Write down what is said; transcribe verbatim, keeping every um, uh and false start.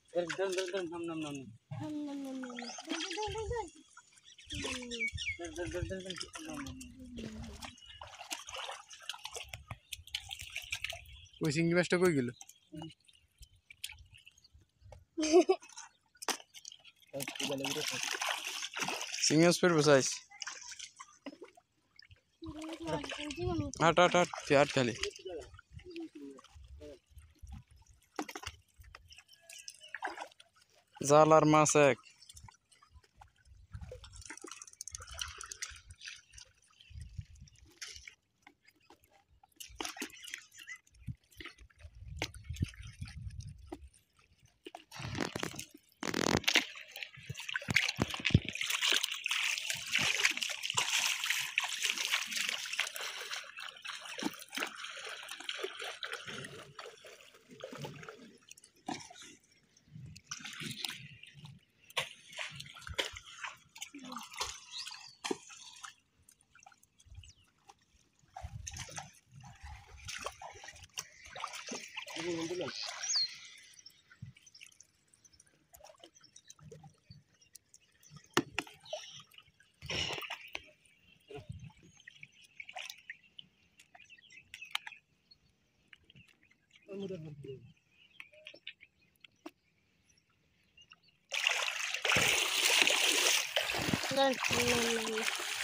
ধর ধর ধর ধর নাম নাম নাম হাম নাম নাম নাম ধর ধর ধর ধর নাম নাম ওই চিংড়ি মাছটা কই গেল? চিংড়ি মাছ পের বসাইস হাট হাট হাট তুই হাট খালি জাল আর মাছ এক নাম নাম